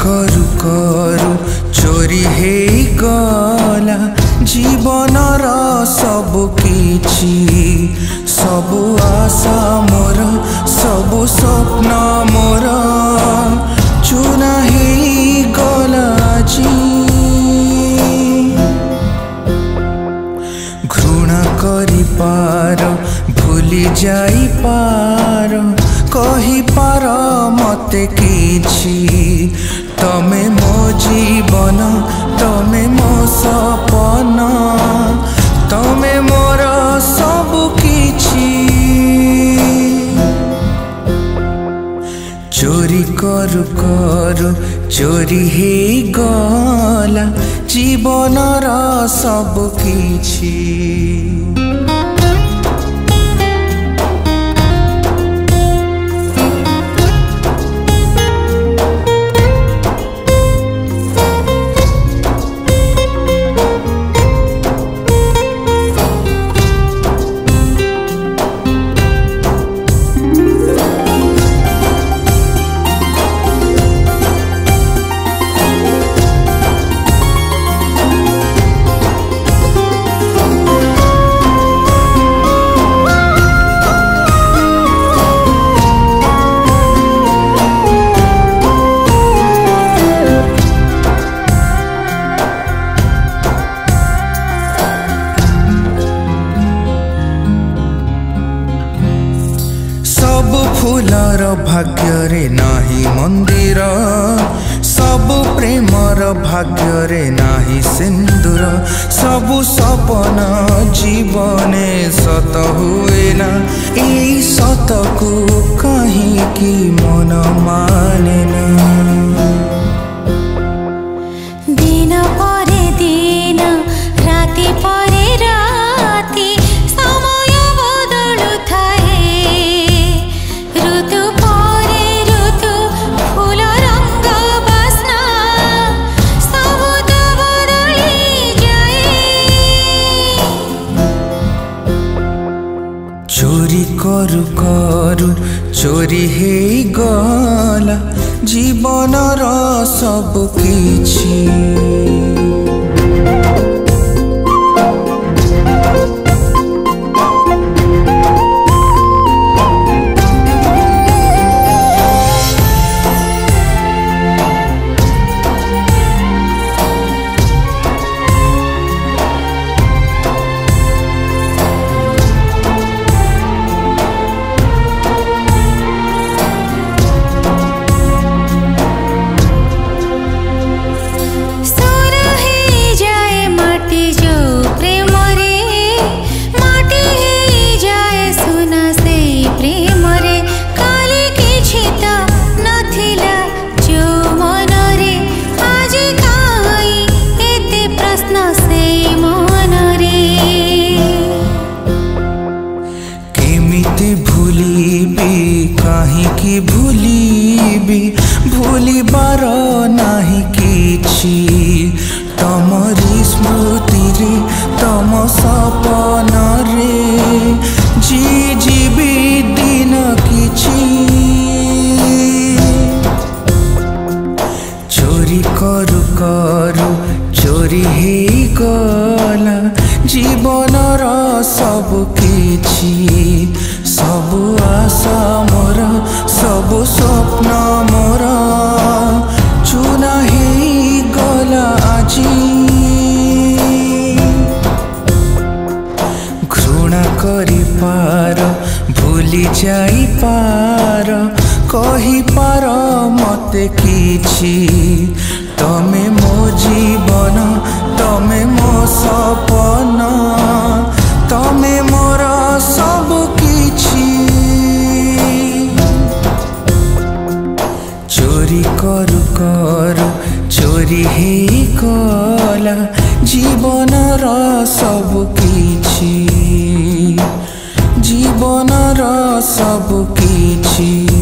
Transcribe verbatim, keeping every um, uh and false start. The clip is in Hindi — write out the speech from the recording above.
करू करू चोरी हे गला जीवनर सब किछि सबु आशा मोर सबु स्वप्न मोर चुना हे गला जी घृणा करि पार भूली जाई पार कहि पार मते किछि तमे मो जीवन तमे मो सपन तमे मोर सब किछि चोरी करू करू चोरी हे गला जीवनर सब किछि। फूलर भाग्य रे नाही मंदिर सबु प्रेमर भाग्य रे नाही सिंदूर सबु सपन जीवने सत हुए ना ई सत को कहीं की मन माने ना दिन परे दिन राति परे राति समय बदलु थाए ऋतु परे ऋतु फूल रंग बास्ना सब तो बदली जाए चोरी करू करू चोरी हे गला जीवनर सब किछि काहींकि भूलिबी भूलिबार नाही किछि तमरी स्मृति रे तम सपन रे जी जीवी दिन किछि चोरी करू करू चोरी हे गला जीवनर सब किछि सबु आशा मोर सबु स्वप्न मोर चुना हे गला आजी घृणा करि पार भूली जाई पार कहि पार मते किछि तमे मो जीवन तमे मो सपन तमे मोर सब किछि चोरी करू करू चोरी हे गला जीवनर सब किछि जीवनर सब किछि।